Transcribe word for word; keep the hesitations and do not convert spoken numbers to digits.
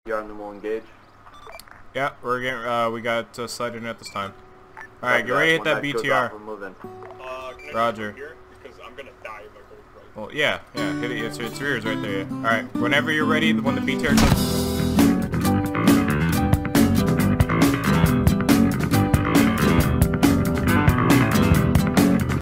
You're on the will engage. Yeah, we're getting. Uh, we got uh, sliding at this time. All right, get ready to hit that B T R. We're moving. Uh, can I Roger. Here? Because I'm gonna die if I go right. Well, yeah, yeah. Hit it. It's, it's yours right there. Yeah. All right. Whenever you're ready, when the B T R comes.